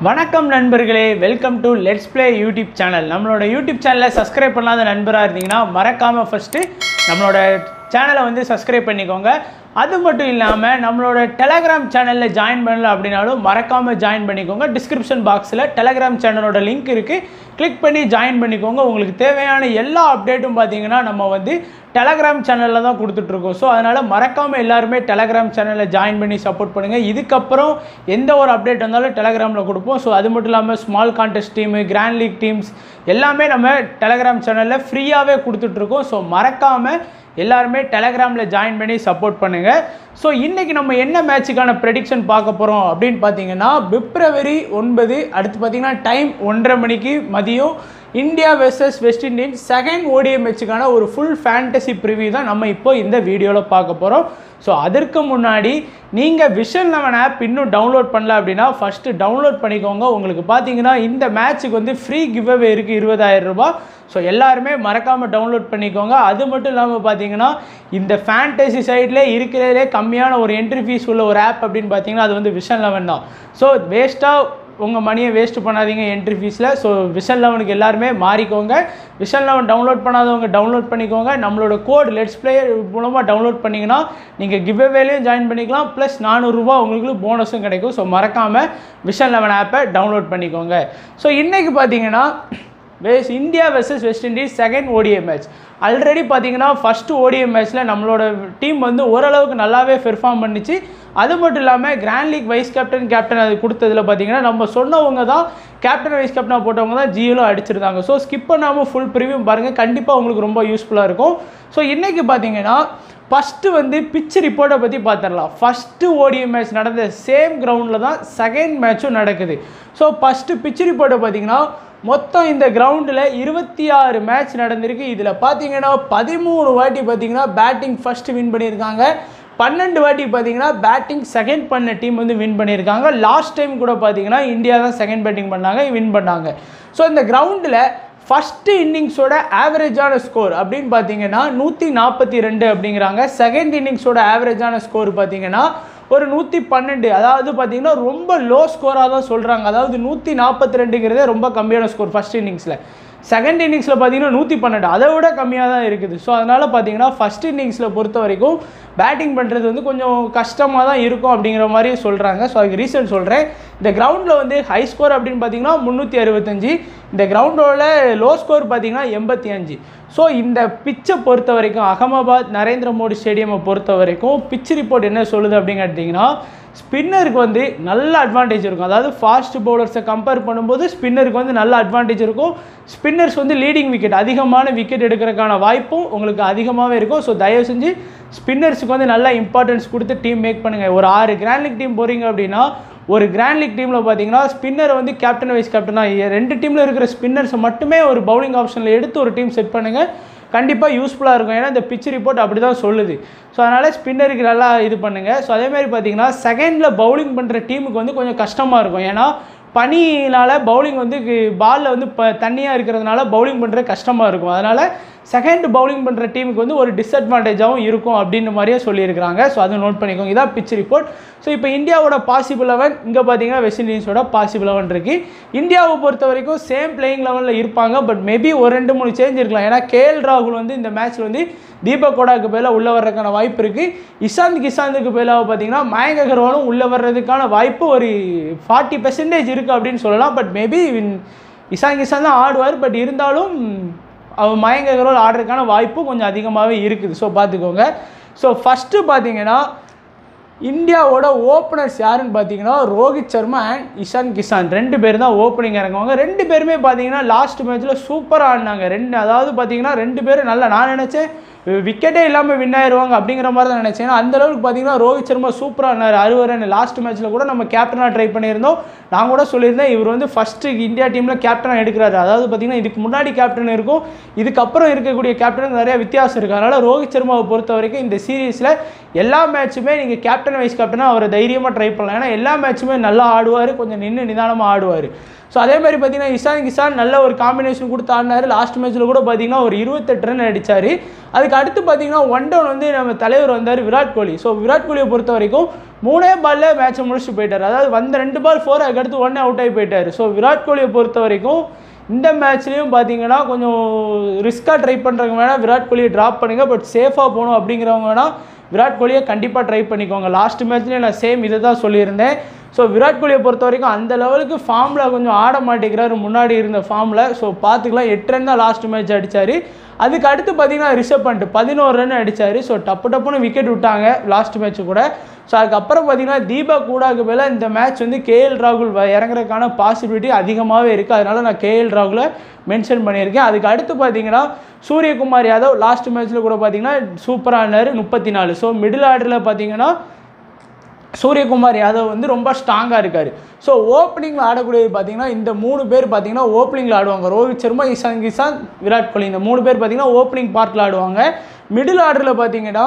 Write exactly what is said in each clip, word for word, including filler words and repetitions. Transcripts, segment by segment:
வணக்கம் நண்பர்களே, welcome to let's play YouTube channel. நம்மளோட யூடியூப் சேனலை சப்ஸ்கிரைப் பண்ணாத நண்பராக இருந்தீங்கன்னா மறக்காமல் ஃபஸ்ட்டு நம்மளோட சேனலை வந்து சப்ஸ்கிரைப் பண்ணிக்கோங்க. அது மட்டும் இல்லாமல் நம்மளோட டெலகிராம் சேனலில் ஜாயின் பண்ணல அப்படின்னாலும் மறக்காமல் ஜாயின் பண்ணிக்கோங்க. டிஸ்கிரிப்ஷன் பாக்ஸில் டெலகிராம் சேனலோட லிங்க் இருக்குது, கிளிக் பண்ணி ஜாயின் பண்ணிக்கோங்க. உங்களுக்கு தேவையான எல்லா அப்டேட்டும் பார்த்தீங்கன்னா நம்ம வந்து டெலகிராம் சேனலில் தான் கொடுத்துட்ருக்கோம். ஸோ அதனால் மறக்காமல் எல்லாருமே டெலகிராம் சேனலில் ஜாயின் பண்ணி சப்போர்ட் பண்ணுங்கள். இதுக்கப்புறம் எந்த ஒரு அப்டேட் வந்தாலும் டெலகிராமில் கொடுப்போம். ஸோ அது மட்டும் இல்லாமல் small contest team, grand league teams எல்லாமே நம்ம டெலகிராம் சேனலில் ஃப்ரீயாகவே கொடுத்துட்ருக்கோம். ஸோ மறக்காமல் எல்லாருமே டெலகிராமில் ஜாயின் பண்ணி சப்போர்ட் பண்ணுங்கள். ஸோ இன்றைக்கி நம்ம என்ன மேட்சுக்கான ப்ரெடிக்ஷன் பார்க்க போகிறோம் அப்படின்னு பார்த்தீங்கன்னா, பிப்ரவரி ஒன்பது, அடுத்து பார்த்தீங்கன்னா டைம் ஒன்றரை மணிக்கு மதியம் India versus West Indies second ODI மேட்சுக்கான ஒரு ஃபுல் ஃபேண்டசி ப்ரிவியூ தான் நம்ம இப்போ இந்த வீடியோவில் பார்க்க போகிறோம். ஸோ அதற்கு முன்னாடி நீங்கள் விஷன் லெவன் ஆப் இன்னும் டவுன்லோட் பண்ணல அப்படின்னா ஃபஸ்ட்டு டவுன்லோட் பண்ணிக்கோங்க. உங்களுக்கு பார்த்தீங்கன்னா இந்த மேட்ச்சுக்கு வந்து ஃப்ரீ கிவ் அவே இருக்குது, இருபதாயிரம் ரூபாய். ஸோ எல்லாருமே மறக்காமல் டவுன்லோட் பண்ணிக்கோங்க. அது மட்டும் இல்லாமல் பார்த்தீங்கன்னா இந்த ஃபேண்டசி சைட்லேயே இருக்கிறதுலே கம்மியான ஒரு என்ட்ரி ஃபீஸ் உள்ள ஒரு ஆப் அப்படின்னு பார்த்தீங்கன்னா அது வந்து விஷன் லெவன் தான். ஸோ வேஸ்ட்டாக உங்கள் மணியை வேஸ்ட் பண்ணாதீங்க என்ட்ரி ஃபீஸில். ஸோ விஷன் லெவனுக்கு எல்லாருமே மாறிக்கோங்க. விஷன் லெவன் டவுன்லோட் பண்ணாதவங்க டவுன்லோட் பண்ணிக்கோங்க. நம்மளோட கோட் லெட்ஸ் ப்ளே மூலமாக டவுன்லோட் பண்ணிங்கன்னா நீங்கள் கிவ் அவேலையும் ஜாயின் பண்ணிக்கலாம், ப்ளஸ் நானூறுரூவா உங்களுக்கு போனஸும் கிடைக்கும். ஸோ மறக்காமல் விஷன் லெவன் ஆப்பை டவுன்லோட் பண்ணிக்கோங்க. ஸோ இன்றைக்கி பார்த்தீங்கன்னா வெஸ் India versus West Indies second ODI match. Already பார்த்தீங்கன்னா ஃபஸ்ட்டு ஓடிஐ மேட்ச்சில் நம்மளோட டீம் வந்து ஓரளவுக்கு நல்லாவே பெர்ஃபார்ம் பண்ணிச்சு. அது மட்டும் இல்லாமல் grand league vice captain captain அது கொடுத்ததில் பார்த்தீங்கன்னா நம்ம சொன்னவங்க தான் கேப்டன் வைஸ் கேப்டனாக போட்டவங்க தான் ஜியோலும் அடிச்சிருந்தாங்க. ஸோ ஸ்கிப் பண்ணாமல் ஃபுல் ப்ரிவியூ பாருங்கள், கண்டிப்பாக உங்களுக்கு ரொம்ப யூஸ்ஃபுல்லாக இருக்கும். ஸோ இன்றைக்கி பார்த்தீங்கன்னா ஃபஸ்ட்டு வந்து பிச் ரிப்போர்ட்டை பற்றி பார்த்துடலாம். ஃபஸ்ட்டு ஓடிஐ மேட்ச் நடந்த சேம் கிரவுண்டில் தான் செகண்ட் மேட்சும் நடக்குது. ஸோ ஃபஸ்ட்டு பிச் ரிப்போர்ட்டை பார்த்தீங்கன்னா மொத்தம் இந்த கிரவுண்டில் இருபத்தி ஆறு மேட்ச் நடந்திருக்கு. இதில் பார்த்தீங்கன்னா பதிமூணு வாட்டி பார்த்தீங்கன்னா பேட்டிங் ஃபஸ்ட்டு வின் பண்ணியிருக்காங்க, பன்னெண்டு வாட்டி பார்த்தீங்கன்னா பேட்டிங் செகண்ட் பண்ண டீம் வந்து வின் பண்ணியிருக்காங்க. லாஸ்ட் டைம் கூட பார்த்தீங்கன்னா இந்தியா தான் செகண்ட் பேட்டிங் பண்ணாங்க, வின் பண்ணாங்க. ஸோ இந்த கிரவுண்டில் ஃபஸ்ட்டு இன்னிங்ஸோட ஆவரேஜான ஸ்கோர் அப்படின்னு பார்த்தீங்கன்னா நூற்றி நாற்பத்தி ரெண்டு அப்படிங்கிறாங்க. செகண்ட் இன்னிங்ஸோட ஆவரேஜான ஸ்கோர் பார்த்தீங்கன்னா ஒரு நூற்றி பன்னெண்டு, அதாவது பார்த்தீங்கன்னா ரொம்ப லோ ஸ்கோராக தான் சொல்கிறாங்க. அதாவது நூற்றி நாற்பத்தி ரெண்டுங்கிறதே ரொம்ப கம்மியான ஸ்கோர் ஃபஸ்ட் இன்னிங்ஸில். செகண்ட் இன்னிங்ஸில் பார்த்தீங்கன்னா நூற்றி பன்னெண்டு, அதை விட கம்மியாக தான் இருக்குது. ஸோ அதனால் பார்த்தீங்கன்னா ஃபஸ்ட் இன்னிங்ஸில் பொறுத்த வரைக்கும் பேட்டிங் பண்ணுறது வந்து கொஞ்சம் கஷ்டமாக தான் இருக்கும் அப்படிங்கிற மாதிரி சொல்கிறாங்க. ஸோ அதுக்கு ரீசன் சொல்கிறேன். இந்த கிரவுண்டில் வந்து ஹை ஸ்கோர் அப்படின்னு பார்த்தீங்கன்னா முந்நூற்றி அறுபத்தஞ்சு, இந்த கிரவுண்டோட லோ ஸ்கோர் பார்த்தீங்கன்னா எண்பத்தி அஞ்சு. ஸோ இந்த பிச்சை பொறுத்த வரைக்கும் அகமதாபாத் நரேந்திர மோடி ஸ்டேடியமை பொறுத்த வரைக்கும் பிச் ரிப்போர்ட் என்ன சொல்லுது அப்படின்னு கேட்டிங்கன்னா, ஸ்பின்னருக்கு வந்து நல்ல அட்வான்டேஜ் இருக்கும். அதாவது ஃபாஸ்ட் பவுலர்ஸை கம்பேர் பண்ணும்போது ஸ்பின்னருக்கு வந்து நல்ல அட்வான்டேஜ் இருக்கும். ஸ்பின்னர்ஸ் வந்து லீடிங் விக்கெட், அதிகமான விக்கெட் எடுக்கிறதுக்கான வாய்ப்பும் உங்களுக்கு அதிகமாகவே இருக்கும். ஸோ தயவு செஞ்சு ஸ்பின்னர்ஸுக்கு வந்து நல்லா இம்பார்ட்டன்ஸ் கொடுத்து டீம் மேக் பண்ணுங்கள். ஒரு ஆறு கிராண்ட் லீக் டீம் போகிறீங்க அப்படின்னா ஒரு கிராண்ட் லீக் டீமில் பார்த்தீங்கன்னா ஸ்பின்னர் வந்து கேப்டன் வைஸ் கேப்டனாக ரெண்டு டீமில் இருக்கிற ஸ்பின்னர்ஸை மட்டுமே ஒரு பவுலிங் ஆப்ஷனில் எடுத்து ஒரு டீம் செட் பண்ணுங்கள், கண்டிப்பாக யூஸ்ஃபுல்லாக இருக்கும். ஏன்னா இந்த பிச் ரிப்போர்ட் அப்படி தான் சொல்லுது. ஸோ அதனால் ஸ்பின்னருக்கு நல்லா இது பண்ணுங்கள். ஸோ அதேமாதிரி பார்த்தீங்கன்னா செகண்டில் பவுலிங் பண்ணுற டீமுக்கு வந்து கொஞ்சம் கஷ்டமாக இருக்கும். ஏன்னா பனினால் பவுலிங் வந்து பாலில் வந்து ப தண்ணியாக இருக்கிறதுனால பவுலிங் பண்ணுறது கஷ்டமாக இருக்கும். அதனால் செகண்ட் பவுலிங் பண்ணுற டீமுக்கு வந்து ஒரு டிஸ்அட்வான்டேஜாகவும் இருக்கும் அப்படின்ற மாதிரியே சொல்லியிருக்கிறாங்க. ஸோ அதை நோட் பண்ணிக்கோங்க. இதான் பிச் ரிப்போர்ட். ஸோ இப்போ இந்தியாவோட பாசிபிள் லெவன், இங்கே பார்த்தீங்கன்னா வெஸ்ட் இண்டீஸோட பாசிபிள் லெவன் இருக்குது. இந்தியாவை பொறுத்த வரைக்கும் சேம் பிளேயிங் லெவலில் இருப்பாங்க, பட் மேபி ஒரு ரெண்டு மூணு சேஞ்ச் இருக்கலாம். ஏன்னா கேஎல் ராகுல் வந்து இந்த மேட்ச்சில் வந்து தீபக் கோடாக்கு பதிலாக உள்ளே வர்றதுக்கான வாய்ப்பு இருக்குது. இஷாந்த் கிஷாந்துக்கு பதிலாக பார்த்தீங்கன்னா மயங்க் அகர்வாலும் உள்ளே வர்றதுக்கான வாய்ப்பு ஒரு ஃபார்ட்டி பெர்சன்டேஜ் இருக்குது அப்படின்னு சொல்லலாம். பட் மேபி இஷாந்த் கிஷாந்த் தான் ஆடுவார், பட் இருந்தாலும் அவர் மயங்க் அகர்வால் ஆடுறதுக்கான வாய்ப்பு கொஞ்சம் அதிகமாகவே இருக்குது. ஸோ பார்த்துக்கோங்க. ஸோ ஃபஸ்ட்டு பார்த்தீங்கன்னா இந்தியாவோட ஓப்பனர்ஸ் யாருன்னு பார்த்தீங்கன்னா ரோஹித் சர்மா அண்ட் இஷாந்த் கிஷான் ரெண்டு பேர் தான் ஓப்பனிங் இறங்குவாங்க. ரெண்டு பேருமே பார்த்தீங்கன்னா லாஸ்ட் மேட்ச்சில் சூப்பராக ஆடினாங்க. ரெண்டு அதாவது பார்த்தீங்கன்னா ரெண்டு பேரும் நல்லா, நான் நினச்சேன் விக்கெட்டே இல்லாமல் வின் ஆயிடுவாங்க அப்படிங்கிற மாதிரி தான் நினச்சேன். ஏன்னா அந்தளவுக்கு பார்த்தீங்கன்னா ரோஹித் சர்மா சூப்பராக ஆனார். அறுபது ரன் லாஸ்ட் மேட்ச்சில் கூட நம்ம கேப்டனாக ட்ரை பண்ணியிருந்தோம். நான் கூட சொல்லியிருந்தேன் இவர் வந்து ஃபஸ்ட்டு இந்தியா டீமில் கேப்டனாக எடுக்கிறாரு. அதாவது பார்த்தீங்கன்னா இதுக்கு முன்னாடி கேப்டன் இருக்கும், இதுக்கப்புறம் இருக்கக்கூடிய கேப்டனுக்கு நிறையா வித்தியாசம் இருக்குது. அதனால் ரோஹித் சர்மாவை பொறுத்த வரைக்கும் இந்த சீரீஸில் எல்லா மேட்சுமே நீங்கள் கேப்டன் வைஸ் கேப்டனாக அவரை தைரியமாக ட்ரை பண்ணலாம். ஏன்னா எல்லா மேட்சுமே நல்லா ஆடுவார், கொஞ்சம் நின்று நிதானமாக ஆடுவார். ஸோ அதே மாதிரி பார்த்தீங்கன்னா இஷான் கிஷான் நல்ல ஒரு காம்பினேஷன் கொடுத்து ஆடினார். லாஸ்ட் மேட்ச்சில் கூட பார்த்தீங்கன்னா ஒரு இருபத்தெட்டு ரன் அடித்தார். அதுக்கு அடுத்து பார்த்தீங்கன்னா ஒன் டவுன் வந்து நம்ம தலைவர் வந்தார் விராட் கோலி. ஸோ விராட் கோலியை பொறுத்த வரைக்கும் மூணே பாலில் மேட்சை முடிச்சுட்டு போயிட்டார். அதாவது வந்த ரெண்டு பால் ஃபோர், அதுக்கடுத்து ஒன்னே அவுட் ஆகி போயிட்டார். ஸோ விராட் கோலியை பொறுத்த வரைக்கும் இந்த மேட்ச்லேயும் பார்த்தீங்கன்னா கொஞ்சம் ரிஸ்க்காக ட்ரை பண்ணுறவங்க வேணால் விராட் கோலியை ட்ராப் பண்ணுங்கள். பட் சேஃபாக போகணும் அப்படிங்கிறவங்க வேணால் விராட் கோலியை கண்டிப்பாக ட்ரை பண்ணிக்கோங்க. லாஸ்ட் மேட்ச்லேயும் நான் சேம் இதை தான் சொல்லியிருந்தேன். ஸோ விராட் கோலியை பொறுத்த வரைக்கும் அந்த லெவலுக்கு ஃபார்மில் கொஞ்சம் ஆட மாட்டேங்கிறாரு முன்னாடி இருந்த ஃபார்மில். ஸோ பார்த்துக்கலாம், எட்டு ரன் தான் லாஸ்ட் மேட்ச் அடித்தார். அதுக்கு அடுத்து பார்த்தீங்கன்னா ரிஷப் பண்ட் பதினோரு ரன் அடித்தார். ஸோ டப்பு டப்புன்னு விக்கெட் விட்டாங்க லாஸ்ட் மேட்ச்சு கூட. ஸோ அதுக்கப்புறம் பார்த்தீங்கன்னா தீபக் கூடாக்கு மேலே இந்த மேட்ச் வந்து கேஎல் ராகுல் இறங்குறதுக்கான பாசிபிலிட்டி அதிகமாகவே இருக்குது. அதனால் நான் கேஎல் ராகுலை மென்ஷன் பண்ணியிருக்கேன். அதுக்கு அடுத்து பார்த்தீங்கன்னா சூரியகுமார் யாதவ் லாஸ்ட் மேட்ச்சில் கூட பார்த்தீங்கன்னா சூப்பராக ஆனார் முப்பத்தி நாலு. ஸோ மிடில் ஆர்டரில் பார்த்தீங்கன்னா சூரியகுமார் யாதவ் வந்து ரொம்ப ஸ்ட்ராங்காக இருக்கார். ஸோ ஓப்பனிங்கில் ஆடக்கூடியது பார்த்தீங்கன்னா இந்த மூணு பேர் பார்த்தீங்கன்னா ஓப்பனிங்கில் ஆடுவாங்க. ரோஹித் சர்மா, இஷான் கிஷான், விராட் கோலி இந்த மூணு பேர் பார்த்தீங்கன்னா ஓப்பனிங் பார்ட்டில் ஆடுவாங்க. மிடில் ஆர்டரில் பார்த்தீங்கன்னா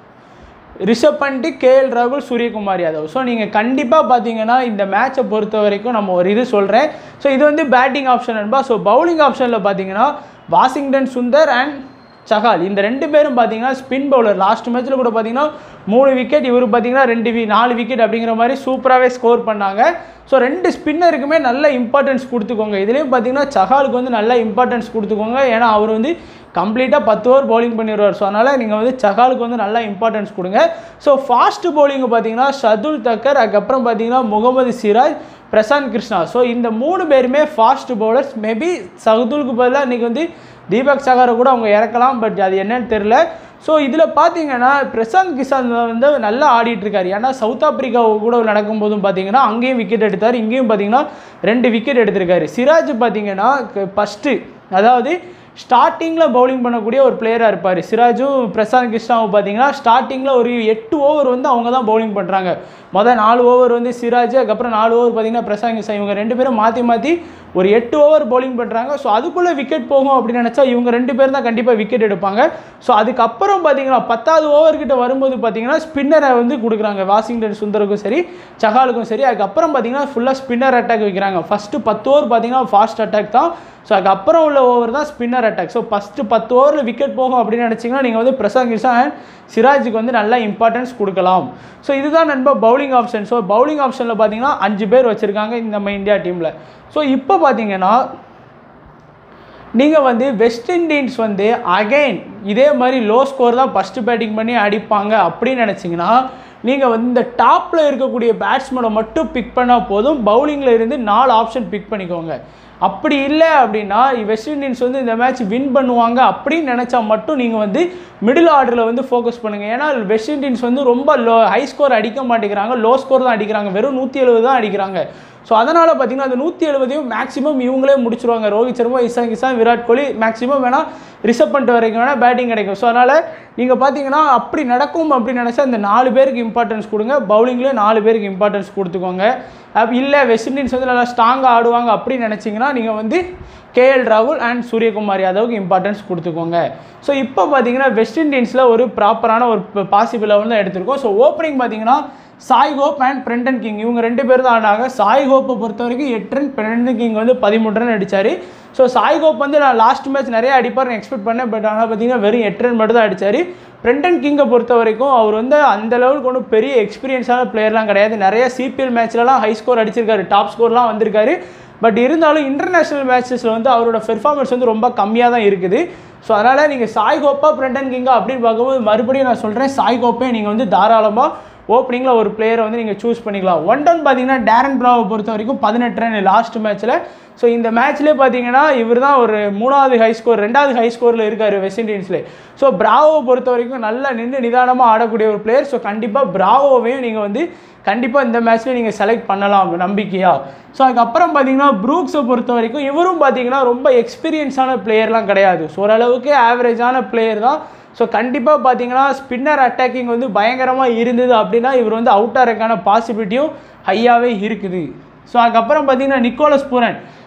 ரிஷப் பண்ட், கேஎல் ராகுல், சூரியகுமார் யாதவ். ஸோ நீங்கள் கண்டிப்பாக பார்த்தீங்கன்னா இந்த மேட்சை பொறுத்த வரைக்கும் நம்ம ஒரு இது சொல்கிறேன். ஸோ இது வந்து பேட்டிங் ஆப்ஷன் என்பா. ஸோ பவுலிங் ஆப்ஷனில் பார்த்தீங்கன்னா வாஷிங்டன் சுந்தர் அண்ட் சஹால் இந்த ரெண்டு பேரும் பார்த்தீங்கன்னா ஸ்பின் பவுலர். லாஸ்ட் மேட்ச்சில் கூட பார்த்தீங்கன்னா மூணு விக்கெட், இவர் பார்த்தீங்கன்னா ரெண்டு வி நாலு விக்கெட் அப்படிங்கிற மாதிரி சூப்பராகவே ஸ்கோர் பண்ணாங்க. ஸோ ரெண்டு ஸ்பின்னருக்குமே நல்ல இம்பார்ட்டன்ஸ் கொடுத்துக்கோங்க. இதுலேயும் பார்த்தீங்கன்னா சஹாலுக்கு வந்து நல்ல இம்பார்ட்டன்ஸ் கொடுத்துக்கோங்க. ஏன்னா அவர் வந்து கம்ப்ளீட்டாக பத்து ஓவர் பவுலிங் பண்ணிடுவார். ஸோ அதனால் நீங்கள் வந்து சஹாலுக்கு வந்து நல்லா இம்பார்ட்டன்ஸ் கொடுங்க. ஸோ ஃபாஸ்ட் பவுலிங்கு பார்த்தீங்கன்னா ஷதுல் தக்கர், அதுக்கப்புறம் பார்த்தீங்கன்னா முகமது சிராஜ், பிரசாந்த் கிருஷ்ணா. ஸோ இந்த மூணு பேருமே ஃபாஸ்ட் பவுலர்ஸ். மேபி சதுலுக்கு பதிலாக இன்றைக்கி வந்து தீபக் சகாரை கூட அவங்க இறக்கலாம். பட் அது என்னன்னு தெரில. ஸோ இதில் பார்த்தீங்கன்னா பிரசாந்த் கிஷான் வந்து நல்லா ஆடிட்டுருக்காரு. ஏன்னா சவுத் ஆப்பிரிக்கா கூட நடக்கும்போதும் பார்த்தீங்கன்னா அங்கேயும் விக்கெட் எடுத்தார், இங்கேயும் பார்த்தீங்கன்னா ரெண்டு விக்கெட் எடுத்திருக்காரு. சிராஜ் பார்த்தீங்கன்னா ஃபஸ்ட்டு அதாவது ஸ்டார்டிங்கில் பவுலிங் பண்ணக்கூடிய ஒரு பிளேயராக இருப்பார். சிராஜும் பிரசாந்த் கிருஷ்ணாவும் பார்த்தீங்கன்னா ஸ்டார்டிங்கில் ஒரு எட்டு ஓவர் வந்து அவங்க தான் பவுலிங் பண்ணுறாங்க. மொதல் நாலு ஓவர் வந்து சிராஜ், அதுக்கப்புறம் நாலு ஓவர் பார்த்தீங்கன்னா பிரசாந்த் கிருஷ்ணா. இவங்க ரெண்டு பேரும் மாற்றி மாற்றி ஒரு எட்டு ஓவர் பவுலிங் பண்ணுறாங்க. ஸோ அதுக்குள்ளே விக்கெட் போகும் அப்படின்னு நினச்சா இவங்க ரெண்டு பேர் தான் கண்டிப்பாக விக்கெட் எடுப்பாங்க. ஸோ அதுக்கப்புறம் பார்த்தீங்கன்னா பத்தாவது ஓவர்கிட்ட வரும்போது பார்த்தீங்கன்னா ஸ்பின்னரை வந்து கொடுக்குறாங்க. வாஷிங்டன் சுந்தருக்கும் சரி, சஹாலுக்கும் சரி. அதுக்கப்புறம் பார்த்தீங்கன்னா ஃபுல்லாக ஸ்பின்னர் அட்டாக் வைக்கிறாங்க. ஃபஸ்ட்டு பத்து ஓவர் பார்த்தீங்கன்னா ஃபாஸ்ட் அட்டாக் தான். ஸோ அதுக்கப்புறம் உள்ள ஓவர் தான் ஸ்பின்னர் அட்டாக். ஸோ ஃபஸ்ட்டு பத்து ஓவரில் விக்கெட் போகும் அப்படின்னு நினச்சிங்கன்னா நீங்கள் வந்து பிரசாந்த் கிருஷ்ணா அண்ட் சிராஜுக்கு வந்து நல்லா இம்பார்ட்டன்ஸ் கொடுக்கலாம். ஸோ இதுதான் நண்பா பவுலிங் ஆப்ஷன். ஸோ பவுலிங் ஆப்ஷனில் பார்த்தீங்கன்னா அஞ்சு பேர் வச்சுருக்காங்க இந்த நம்ம இந்தியா டீமில். ஸோ இப்போ பார்த்தீங்கன்னா நீங்கள் வந்து வெஸ்ட் இண்டீஸ் வந்து அகைன் இதே மாதிரி லோ ஸ்கோர் தான் ஃபஸ்ட்டு பேட்டிங் பண்ணி அடிப்பாங்க அப்படின்னு நினச்சிங்கன்னா நீங்கள் வந்து இந்த டாப்பில் இருக்கக்கூடிய பேட்ஸ்மேனை மட்டும் பிக் பண்ணால் போதும். பவுலிங்கில் இருந்து நாலு ஆப்ஷன் பிக் பண்ணிக்கோங்க. அப்படி இல்லை அப்படின்னா வெஸ்ட் இண்டீஸ் வந்து இந்த மேட்ச் வின் பண்ணுவாங்க அப்படின்னு நினச்சா மட்டும் நீங்கள் வந்து மிடில் ஆர்டரில் வந்து ஃபோக்கஸ் பண்ணுங்கள். ஏன்னா வெஸ்ட் இண்டீஸ் வந்து ரொம்ப லோ ஹை ஸ்கோர் அடிக்க மாட்டேங்கிறாங்க, லோ ஸ்கோர் தான் அடிக்கிறாங்க. வெறும் நூற்றி எழுபது தான் அடிக்கிறாங்க. ஸோ அதனால் பார்த்தீங்கன்னா அந்த நூற்றி எழுபதையும் மேக்ஸிமம் இவங்களே முடிச்சிருவாங்க. ரோஹித் சர்மா, இஷான் கிஷான், விராட் கோலி, மேக்ஸிமம் வேணால் ரிஷப் பண்ட் வரைக்கும் வேணால் பேட்டிங் கிடைக்கும். ஸோ அதனால் நீங்கள் பார்த்தீங்கன்னா அப்படி நடக்கும் அப்படின்னு நினச்சா இந்த நாலு பேருக்கு இம்பார்ட்டன்ஸ் கொடுங்க. பவுலிங்லேயே நாலு பேருக்கு இம்பார்ட்டன்ஸ் கொடுத்துக்கோங்க. அப்படி இல்லை வெஸ்ட் இண்டீஸ் வந்து நல்லா ஸ்ட்ராங்காக ஆடுவாங்க அப்படின்னு நினச்சிங்கன்னா நீங்கள் வந்து கேஎல் ராகுல் அண்ட் சூரியகுமார் யாதவுக்கு இம்பார்ட்டன்ஸ் கொடுத்துக்கோங்க. ஸோ இப்போ பார்த்தீங்கன்னா வெஸ்ட் இண்டீஸில் ஒரு ப்ராப்பரான ஒரு பாசிபிள் லெவல் தான் எடுத்திருக்கோம். ஸோ ஓப்பனிங் பார்த்தீங்கன்னா Shai Hope and Brandon King இவங்க ரெண்டு பேர் தான் ஆனாங்க. சாய் ஹோப்பை பொறுத்த வரைக்கும் எட்டு ரன், பிரெண்டன் கிங் வந்து பதிமூணு ரன் அடித்தார். ஸோ சாய் ஹோப் வந்து நான் லாஸ்ட் மேட்ச் நிறைய அடிப்பார்னு எக்ஸ்பெக்ட் பண்ணேன். பட் ஆனால் பார்த்தீங்கன்னா வெறும் எட்டு ரன் மட்டும் தான் அடித்தார். பிரெண்டன் கிங்கை பொறுத்த வரைக்கும் அவர் வந்து அந்த லெவலுக்கு ஒன்றும் பெரிய எக்ஸ்பீரியன்ஸான பிளேயர்லாம் கிடையாது. நிறைய சிபிஎல் மேட்ச்லலாம் ஹை ஸ்கோர் அடிச்சிருக்காரு, டாப் ஸ்கோர்லாம் வந்திருக்காரு. பட் இருந்தாலும் இன்டர்நேஷ்னல் மேட்சஸில் வந்து அவரோட பெர்ஃபார்மன்ஸ் வந்து ரொம்ப கம்மியாக தான் இருக்குது. ஸோ அதனால் நீங்கள் சாய் கோப்பா பிரெண்டன் கிங்கா அப்படின்னு பார்க்கும்போது மறுபடியும் நான் சொல்கிறேன் சாய் கோப்பை நீங்கள் வந்து தாராளமாக ஓப்பனிங்கில் ஒரு பிளேயரை வந்து நீங்கள் சூஸ் பண்ணிக்கலாம். ஒன் டவுன் பார்த்தீங்கன்னா டேரன் பிராவை பொறுத்த வரைக்கும் பதினெட்டு ரன் லாஸ்ட் மேட்ச்சில். ஸோ இந்த மேட்ச்லேயே பார்த்தீங்கன்னா இவர் தான் ஒரு மூணாவது ஹை ஸ்கோர் ரெண்டாவது ஹை ஸ்கோரில் இருக்கார் வெஸ்ட் இண்டீஸில். ஸோ பிராவோவை பொறுத்த வரைக்கும் நல்லா நின்று நிதானமாக ஆடக்கூடிய ஒரு பிளேயர். ஸோ கண்டிப்பாக பிராவோவையும் நீங்கள் வந்து கண்டிப்பாக இந்த மேட்ச்சில் நீங்கள் செலக்ட் பண்ணலாம் நம்பிக்கையாக. ஸோ அதுக்கப்புறம் பார்த்தீங்கன்னா ப்ரூக்ஸை பொறுத்த வரைக்கும் இவரும் பார்த்தீங்கன்னா ரொம்ப எக்ஸ்பீரியன்ஸான பிளேயர்லாம் கிடையாது. ஸோ ஓரளவுக்கு ஆவரேஜான பிளேயர் தான். ஸோ கண்டிப்பாக பார்த்தீங்கன்னா ஸ்பின்னர் அட்டாக்கிங் வந்து பயங்கரமாக இருந்தது அப்படின்னா இவர் வந்து அவுட் ஆகிறதுக்கான பாசிபிலிட்டியும் ஹையாகவே இருக்குது. ஸோ அதுக்கப்புறம் பார்த்தீங்கன்னா நிக்கோலஸ் பூரன்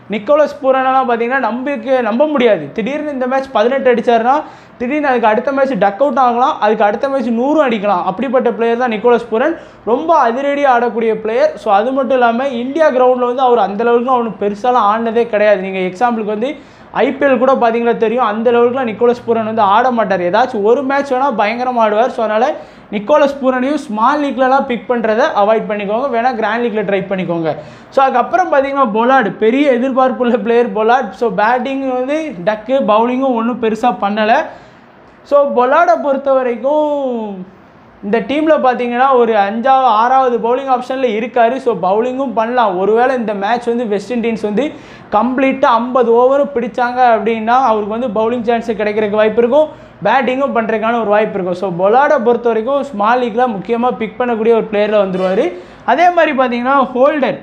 நிக்கோலஸ் பூரனெல்லாம் பார்த்தீங்கன்னா நம்பிக்கை நம்ப முடியாது. திடீர்னு இந்த மேட்ச் பதினெட்டு அடித்தாருன்னா திடீர்னு அதுக்கு அடுத்த மேட்ச் டக் அவுட் ஆகலாம், அதுக்கு அடுத்த மேட்ச் நூறும் அடிக்கலாம். அப்படிப்பட்ட பிளேயர் தான் நிக்கோலஸ் பூரன். ரொம்ப அதிரடியாக ஆடக்கூடிய பிளேயர். ஸோ அது மட்டும் இல்லாமல் இந்தியா கிரவுண்டில் வந்து அவர் அந்த லெவலுக்கு அவனுக்கு பெருசாலாம் ஆடினதே கிடையாது. நீங்கள் எக்ஸாம்பிளுக்கு வந்து ஐபிஎல் கூட பார்த்தீங்கன்னா தெரியும், அந்த லெவலுக்குலாம் நிக்கோலஸ் பூரன் வந்து ஆட மாட்டார். ஏதாச்சும் ஒரு மேட்ச் வேணால் பயங்கரமாக ஆடுவார். ஸோ அதனால் நிக்கோலஸ் பூரனையும் ஸ்மால் லீக்லலாம் பிக் பண்ணுறதை அவாய்ட் பண்ணிக்கோங்க, வேணால் கிராண்ட் லீக்கில் ட்ரை பண்ணிக்கோங்க. ஸோ அதுக்கப்புறம் பார்த்தீங்கன்னா பொலார்டு, பெரிய எதிர்பார்ப்புள்ள பிளேயர் பொலார்டு. ஸோ பேட்டிங் வந்து டக்கு, பவுலிங்கும் ஒன்றும் பெருசாக பண்ணலை. ஸோ பொலார்டை பொறுத்த வரைக்கும் இந்த டீமில் பார்த்தீங்கன்னா ஒரு அஞ்சாவது ஆறாவது பவுலிங் ஆப்ஷனில் இருக்கார். ஸோ பவுலிங்கும் பண்ணலாம். ஒருவேளை இந்த மேட்ச் வந்து வெஸ்ட் இண்டீஸ் வந்து கம்ப்ளீட்டாக ஐம்பது ஓவரும் பிடிச்சாங்க அப்படின்னா அவருக்கு வந்து பவுலிங் சான்ஸு கிடைக்கிறதுக்கு வாய்ப்பு இருக்கும், பேட்டிங்கும் பண்ணுறதுக்கான ஒரு வாய்ப்பு இருக்கும். ஸோ பொலார்டை பொறுத்த வரைக்கும் ஸ்மால் லீக்கில் முக்கியமாக பிக் பண்ணக்கூடிய ஒரு பிளேயரில் வந்துடுவார். அதே மாதிரி பார்த்தீங்கன்னா ஹோல்டர்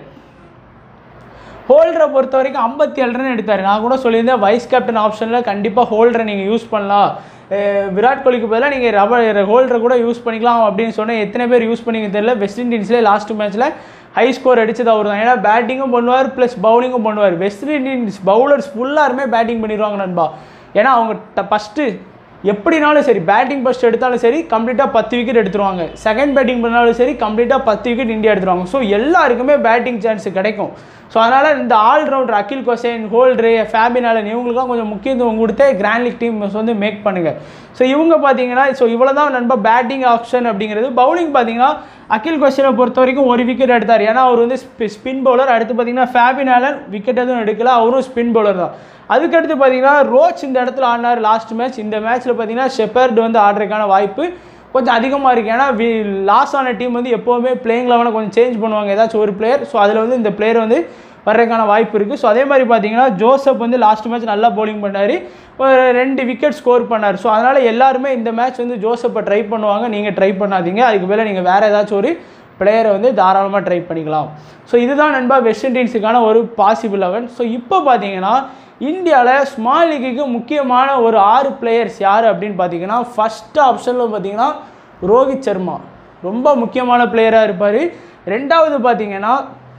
ஹோல்டரை பொறுத்த வரைக்கும் ஐம்பத்தி ஏழு ரன் எடுத்தார். நான் கூட சொல்லியிருந்தேன் வைஸ் கேப்டன் ஆப்ஷனில் கண்டிப்பாக ஹோல்டரை நீங்கள் யூஸ் பண்ணலாம். விராட் கோலிக்கு பதிலாக நீங்கள் ரபர் ஹோல்டரை கூட யூஸ் பண்ணிக்கலாம் அப்படின்னு சொன்னால் எத்தனை பேர் யூஸ் பண்ணிங்க தெரியல. வெஸ்ட் இண்டீஸ்லேயே லாஸ்ட் மேட்ச்சில் ஹை ஸ்கோர் அடித்தது அவர் தான். ஏன்னா பேட்டிங்கும் பண்ணுவார் ப்ளஸ் பவுலிங்கும் பண்ணுவார். வெஸ்ட் இண்டீஸ் பவுலர்ஸ் ஃபுல்லாருமே பேட்டிங் பண்ணிடுவாங்க நண்பா. ஏன்னா அவங்க ஃபஸ்ட்டு எப்படினாலும் சரி பேட்டிங் ஃபஸ்ட் எடுத்தாலும் சரி கம்ப்ளீட்டாக பத்து விக்கெட் எடுத்துருவாங்க. செகண்ட் பேட்டிங் பண்ணாலும் சரி கம்ப்ளீட்டாக பத்து விக்கெட் இந்தியா எடுத்துருவாங்க. ஸோ எல்லாருக்குமே பேட்டிங் சான்ஸ் கிடைக்கும். ஸோ அதனால் இந்த all-rounder Akeal Hosein, Holder, Fabian Allen இவங்களுக்குலாம் கொஞ்சம் முக்கியத்துவம் கொடுத்து கிராண்ட் லீக் டீம் வந்து மேக் பண்ணுங்கள். ஸோ இவங்க பார்த்தீங்கன்னா ஸோ இவ்வளோ தான் நண்பா பேட்டிங் ஆப்ஷன் அப்படிங்கிறது. பவுலிங் பார்த்தீங்கன்னா அகில் கொசைனை பொறுத்த வரைக்கும் ஒரு விக்கெட் எடுத்தார். ஏன்னா அவர் வந்து ஸ்பின் பவுலர். அடுத்து பார்த்தீங்கன்னா ஃபேபின் ஆலன் விக்கெட் எதுவும் எடுக்கல, அவரும் ஸ்பின் பவுலர் தான். அதுக்கடுத்து பார்த்தீங்கன்னா ரோச் இந்த இடத்துல ஆடினார் லாஸ்ட் மேட்ச். இந்த மேட்ச்சில் பார்த்தீங்கன்னா ஷெப்பர்டு வந்து ஆடுறதுக்கான வாய்ப்பு கொஞ்சம் அதிகமாக இருக்குது. ஏன்னா வி லாஸ் ஆன டீம் வந்து எப்போவுமே பிளேயிங் லெவனை கொஞ்சம் சேஞ்ச் பண்ணுவாங்க ஏதாச்சும் ஒரு பிளேயர். ஸோ அதில் வந்து இந்த பிளேயர் வந்து வர்றதுக்கான வாய்ப்பு இருக்குது. ஸோ அதே மாதிரி பார்த்தீங்கன்னா ஜோசப் வந்து லாஸ்ட் மேட்ச் நல்லா பவுலிங் பண்ணார், ஒரு ரெண்டு விக்கெட் ஸ்கோர் பண்ணார். ஸோ அதனால் எல்லாருமே இந்த மேட்ச் வந்து ஜோசப்பை ட்ரை பண்ணுவாங்க. நீங்கள் ட்ரை பண்ணாதீங்க. அதுக்கு மேலே நீங்கள் வேறு ஏதாச்சும் ஒரு பிளேயரை வந்து தாராளமாக ட்ரை பண்ணிக்கலாம். ஸோ இதுதான் நண்பா வெஸ்ட் இண்டீஸுக்கான ஒரு பாசிபிள் லெவன். ஸோ இப்போ பார்த்தீங்கன்னா இந்தியாவில் ஸ்மால் லீக்குக்கு முக்கியமான ஒரு ஆறு பிளேயர்ஸ் யார் அப்படின்னு பார்த்தீங்கன்னா ஃபஸ்ட்டு ஆப்ஷனில் பார்த்தீங்கன்னா ரோஹித் சர்மா ரொம்ப முக்கியமான பிளேயராக இருப்பார். ரெண்டாவது பார்த்தீங்கன்னா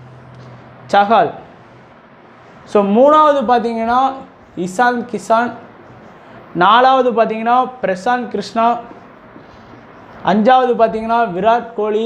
சஹால். ஸோ மூணாவது பார்த்தீங்கன்னா இசான் கிசான். நாலாவது பார்த்தீங்கன்னா பிரசாந்த் கிருஷ்ணா. அஞ்சாவது பார்த்தீங்கன்னா விராட் கோலி.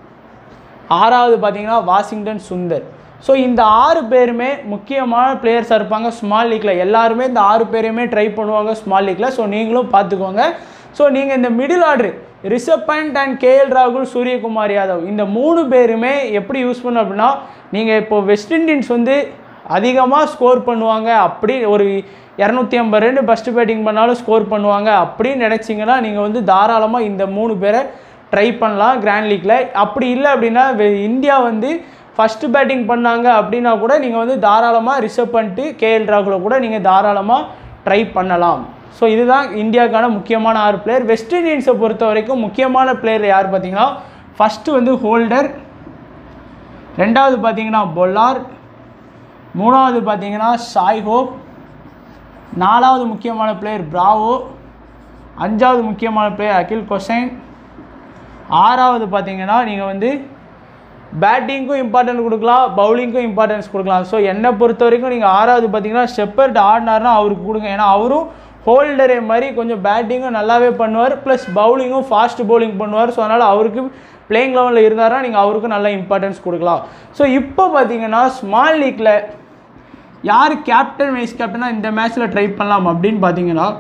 ஆறாவது பார்த்தீங்கன்னா வாஷிங்டன் சுந்தர். ஸோ இந்த ஆறு பேருமே முக்கியமான பிளேயர்ஸாக இருப்பாங்க ஸ்மால் லீக்கில். எல்லாருமே இந்த ஆறு பேரையுமே ட்ரை பண்ணுவாங்க ஸ்மால் லீக்கில். ஸோ நீங்களும் பார்த்துக்கோங்க. ஸோ நீங்கள் இந்த middle order Rishabh Pant and KL ராகுல், சூரியகுமார் யாதவ் இந்த மூணு பேருமே எப்படி யூஸ் பண்ணணும் அப்படின்னா, நீங்கள் இப்போது வெஸ்ட் இண்டீஸ் வந்து அதிகமாக ஸ்கோர் பண்ணுவாங்க அப்படி ஒரு இரநூத்தி ஐம்பது ரெண்டு ஃபஸ்ட்டு பேட்டிங் பண்ணாலும் ஸ்கோர் பண்ணுவாங்க அப்படின்னு நினச்சிங்கன்னா நீங்கள் வந்து தாராளமாக இந்த மூணு பேரை ட்ரை பண்ணலாம் கிராண்ட் லீக்கில். அப்படி இல்லை அப்படின்னா இந்தியா வந்து ஃபஸ்ட்டு பேட்டிங் பண்ணாங்க அப்படின்னா கூட நீங்கள் வந்து தாராளமாக ரிஷப் பண்ணிட்டு கேஎல் ராகுலை கூட நீங்கள் தாராளமாக ட்ரை பண்ணலாம். ஸோ இதுதான் இந்தியாவுக்கான முக்கியமான ஆறு பிளேயர். வெஸ்ட் இண்டீஸை பொறுத்த வரைக்கும் முக்கியமான பிளேயர் யார் பார்த்தீங்கன்னா ஃபஸ்ட்டு வந்து ஹோல்டர், ரெண்டாவது பார்த்தீங்கன்னா பொலார்ட், மூணாவது பார்த்தீங்கன்னா சாய் ஹோப், நாலாவது முக்கியமான பிளேயர் பிராவோ, அஞ்சாவது முக்கியமான பிளேயர் அகில் கொசைன், ஆறாவது பார்த்தீங்கன்னா நீங்கள் வந்து பேட்டிங்க்கும் இம்பார்ட்டன்ஸ் கொடுக்கலாம், பவுலிங்க்கும் இம்பார்ட்டன்ஸ் கொடுக்கலாம். ஸோ என்னை பொறுத்த வரைக்கும் நீங்கள் ஆறாவது பார்த்தீங்கன்னா ஷெப்பர்ட் ஆடினார்னா அவருக்கு கொடுங்க. ஏன்னா அவரும் ஹோல்டரே மாதிரி கொஞ்சம் பேட்டிங்கும் நல்லாவே பண்ணுவார், ப்ளஸ் பவுலிங்கும் ஃபாஸ்ட் பவுலிங் பண்ணுவார். ஸோ அதனால் அவருக்கு பிளேயிங் லெவலில் இருந்தார்னா நீங்கள் அவருக்கும் நல்ல இம்பார்ட்டன்ஸ் கொடுக்கலாம். ஸோ இப்போ பார்த்தீங்கன்னா ஸ்மால் லீக்கில் யார் கேப்டன் வைஸ் கேப்டனாக இந்த மேட்ச்சில் ட்ரை பண்ணலாம் அப்படின்னு பார்த்தீங்கன்னா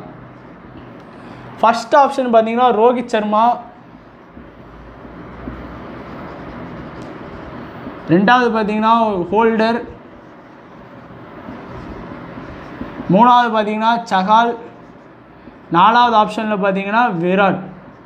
ஃபஸ்ட் ஆப்ஷன் பார்த்தீங்கன்னா ரோஹித் சர்மா, ரெண்டாவது பார்த்தீங்கன்னா ஹோல்டர், மூணாவது பார்த்தீங்கன்னா சஹால், நாலாவது ஆப்ஷனில் பார்த்தீங்கன்னா விராட்.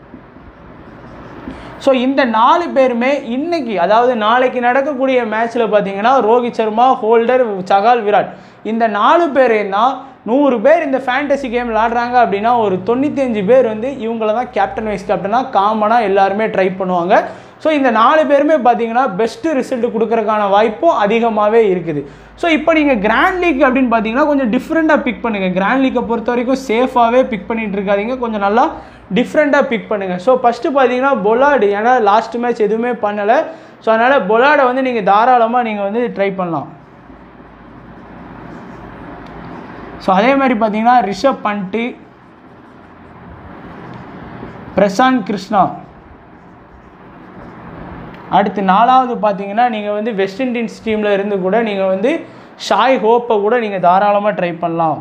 ஸோ இந்த நாலு பேருமே இன்னைக்கு அதாவது நாளைக்கு நடக்கக்கூடிய மேட்ச்சில் பார்த்தீங்கன்னா ரோஹித் சர்மா, ஹோல்டர், சஹால், விராட் இந்த நாலு பேரையும் தான் நூறு பேர் இந்த ஃபேண்டசி கேம் விளாடுறாங்க அப்படின்னா ஒரு தொண்ணூற்றி அஞ்சு பேர் வந்து இவங்கள தான் கேப்டன் வைஸ் கேப்டனாக காமனாக எல்லாருமே ட்ரை பண்ணுவாங்க. ஸோ இந்த நாலு பேருமே பார்த்தீங்கன்னா பெஸ்ட்டு ரிசல்ட் கொடுக்கறதுக்கான வாய்ப்பும் அதிகமாகவே இருக்குது. ஸோ இப்போ நீங்கள் கிராண்ட் லீக் அப்படின்னு பார்த்தீங்கன்னா கொஞ்சம் டிஃப்ரெண்ட்டாக பிக் பண்ணுங்கள். கிராண்ட் லீக்கை பொறுத்த வரைக்கும் சேஃபாகவே பிக் பண்ணிகிட்டு இருக்காதிங்க, கொஞ்சம் நல்லா டிஃப்ரெண்ட்டாக பிக் பண்ணுங்கள். ஸோ ஃபஸ்ட்டு பார்த்தீங்கன்னா பொலார்டு, ஏன்னா லாஸ்ட் மேட்ச் எதுவுமே பண்ணலை. ஸோ அதனால் பொலார்டை வந்து நீங்கள் தாராளமாக நீங்கள் வந்து ட்ரை பண்ணலாம். ஸோ அதே மாதிரி பார்த்தீங்கன்னா ரிஷப் பண்ட்டு, பிரசாந்த் கிருஷ்ணா. அடுத்து நாலாவது பார்த்தீங்கன்னா நீங்கள் வந்து வெஸ்ட் இண்டீஸ் டீமில் இருந்து கூட நீங்கள் வந்து ஷாய் ஹோப்பை கூட நீங்கள் தாராளமாக ட்ரை பண்ணலாம்.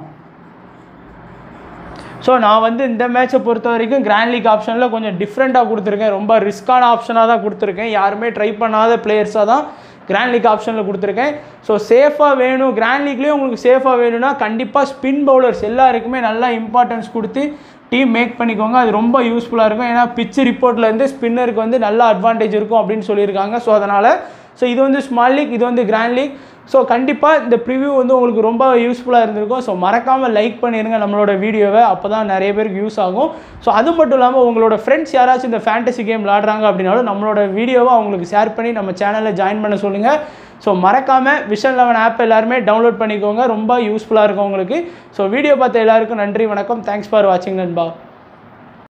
ஸோ நான் வந்து இந்த மேட்சை பொறுத்த வரைக்கும் கிராண்ட் லீக் ஆப்ஷனில் கொஞ்சம் டிஃப்ரெண்ட்டாக கொடுத்துருக்கேன். ரொம்ப ரிஸ்க்கான ஆப்ஷனாக தான் கொடுத்துருக்கேன். யாருமே ட்ரை பண்ணாத பிளேயர்ஸாக தான் கிராண்ட் லீக் ஆப்ஷனில் கொடுத்துருக்கேன். ஸோ சேஃபாக வேணும், கிராண்ட் லீக்லேயும் உங்களுக்கு சேஃபாக வேணும்னா கண்டிப்பாக ஸ்பின் பவுலர்ஸ் எல்லாருக்குமே நல்லா இம்பார்ட்டன்ஸ் கொடுத்து டீம் மேக் பண்ணிக்கோங்க. அது ரொம்ப யூஸ்ஃபுல்லாக இருக்கும். ஏன்னா பிச் ரிப்போர்ட்லேருந்து ஸ்பின்னருக்கு வந்து நல்ல அட்வான்டேஜ் இருக்கும் அப்படின்னு சொல்லியிருக்காங்க. ஸோ அதனால் ஸோ இது வந்து ஸ்மால் லீக், இது வந்து கிராண்ட் லீக். ஸோ கண்டிப்பாக இந்த ப்ரிவ்யூ வந்து உங்களுக்கு ரொம்ப யூஸ்ஃபுல்லாக இருந்திருக்கும். ஸோ மறக்காமல் லைக் பண்ணிடுங்க நம்மளோட வீடியோவை, அப்போ தான் நிறைய பேருக்கு யூஸ் ஆகும். ஸோ அது மட்டும் இல்லாமல் உங்களோட ஃப்ரெண்ட்ஸ் யாராச்சும் இந்த ஃபேண்டசி கேம் விளாடுறாங்க அப்படின்னாலும் நம்மளோட வீடியோவை அவங்களுக்கு ஷேர் பண்ணி நம்ம சேனலில் ஜாயின் பண்ண சொல்லுங்கள். ஸோ மறக்காமல் விஷன் லெவன் ஆப் எல்லாருமே டவுன்லோட் பண்ணிக்கோங்க, ரொம்ப யூஸ்ஃபுல்லாக இருக்கும் உங்களுக்கு. ஸோ வீடியோ பார்த்த எல்லாருக்கும் நன்றி, வணக்கம். தேங்க்ஸ் ஃபார் வாட்சிங் நண்பா.